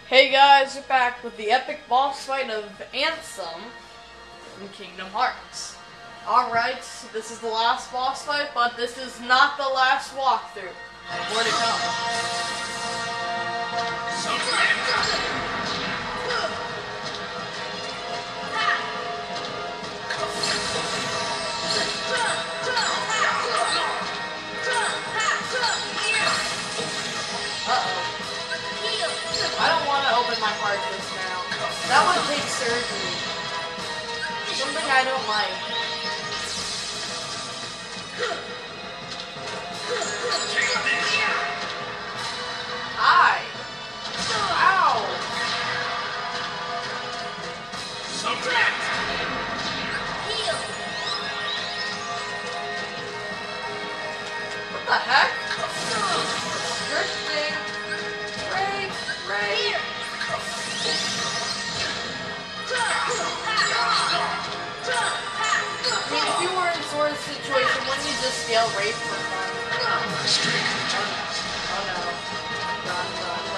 Hey guys, we're back with the epic boss fight of Ansem from Kingdom Hearts. Alright, this is the last boss fight, but this is not the last walkthrough. More to come. I don't want to open my heartless now. That would take surgery. Something I don't like. Hi! Ow! What the heck? Drifting. Right. I mean, if you were in Sora's situation, wouldn't you just scale rape for fun? Oh no. Run.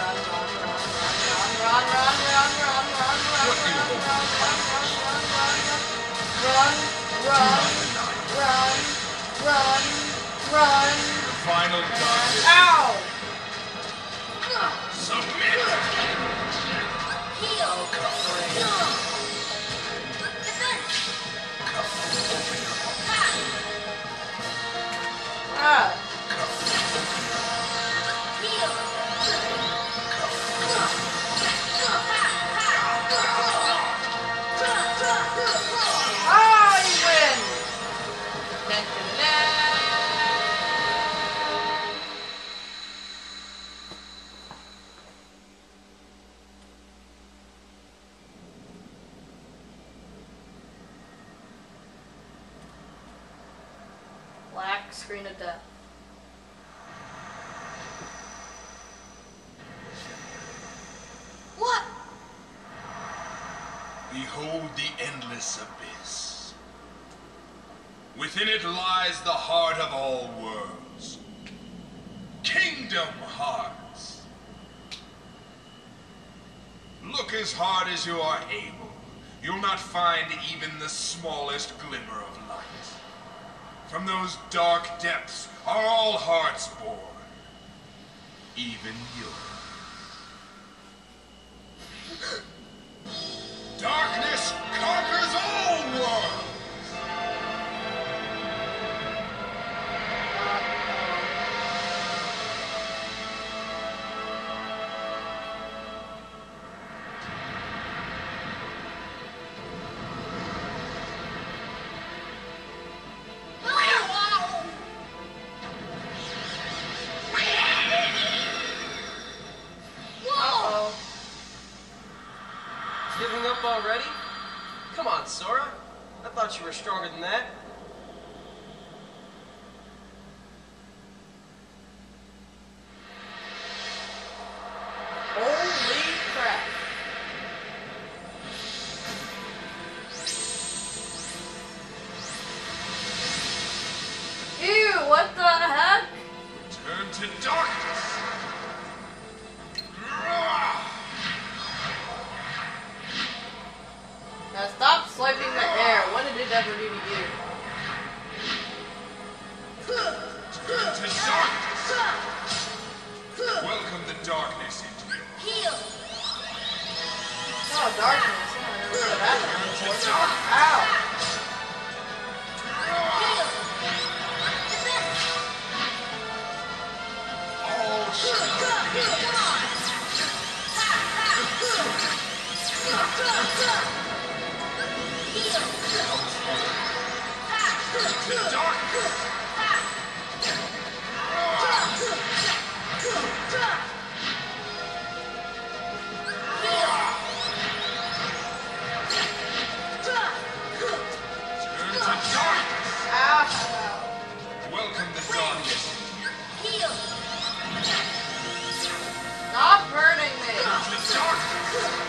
Final touch. Ow! Submit. Ah! Ah, you win! Black screen of death. What? Behold the endless abyss. Within it lies the heart of all worlds. Kingdom Hearts. Look as hard as you are able. You'll not find even the smallest glimmer of light. From those dark depths are all hearts born. Even yours. Darkness conquers all worlds! Giving up already? Come on, Sora. I thought you were stronger than that. Holy crap. Ew, what the heck? Turn to darkness! Now stop swiping the air. What did it ever do to you? Turn to darkness! Welcome the darkness into your heart. Oh, darkness. I never heard of that Turn to before. darkness! Ow. All to darkness! Turn to darkness! Ow. Welcome the darkness. Stop hurting me. Turn to darkness!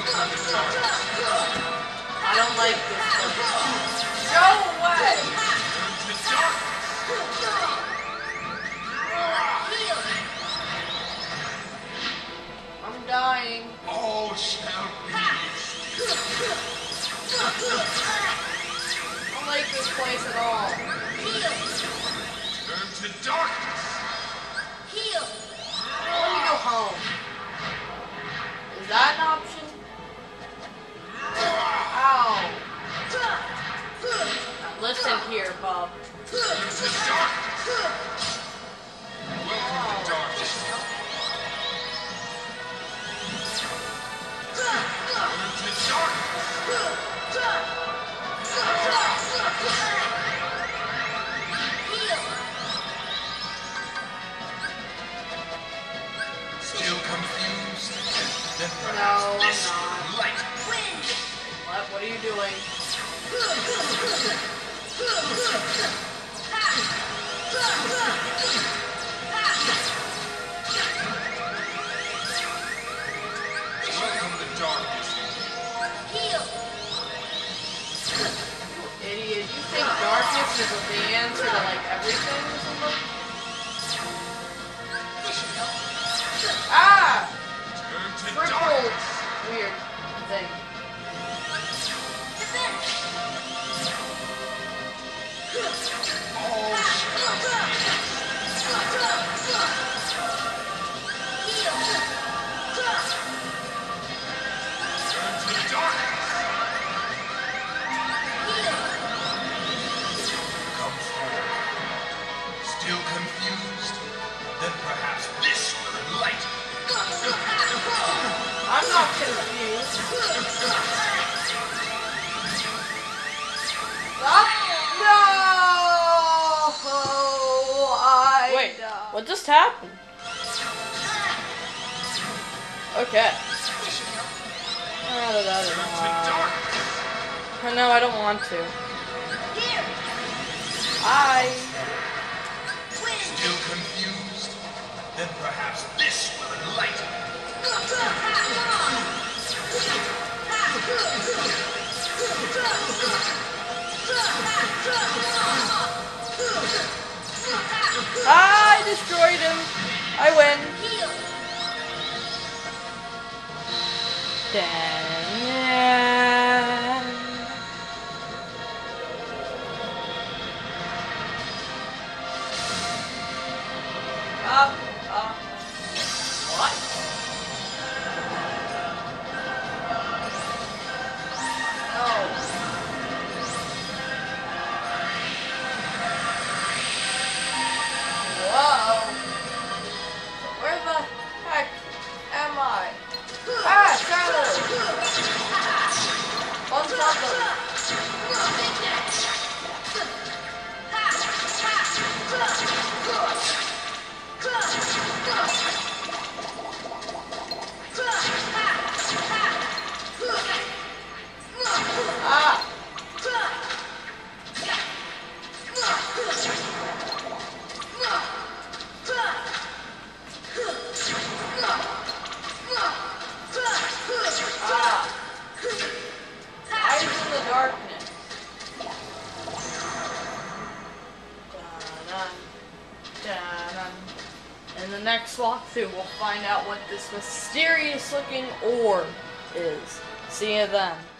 I don't like this place. Go away! I'm dying. All shall be. I don't like this place at all. Turn to darkness. I want to go home. Is that an option? Ow. Now listen here, Bob. Turn to darkness. Welcome to darkness. Turn to darkness. Still confused? Then perhaps No, this I'm not. will light. What are you doing? Welcome to darkness. Idiot, you think darkness is the answer to like everything or something? Ah! Turn to Triple darkness. weird thing. All shall be. Turn to darkness. Come forward. Still confused? Then perhaps this will enlighten. I'm not confused. Stop! No! Wait, what just happened? Okay. Turn to darkness. No, I don't want to. I. Still confused? Then perhaps this will enlighten. I destroyed him. I win. Dang. What? No. Whoa. Where the heck am I? Ah, Charlie! On top of Ah! Eyes in the darkness. Dun-dun, dun-dun. In the next walkthrough, we'll find out what this mysterious looking orb is. See you then.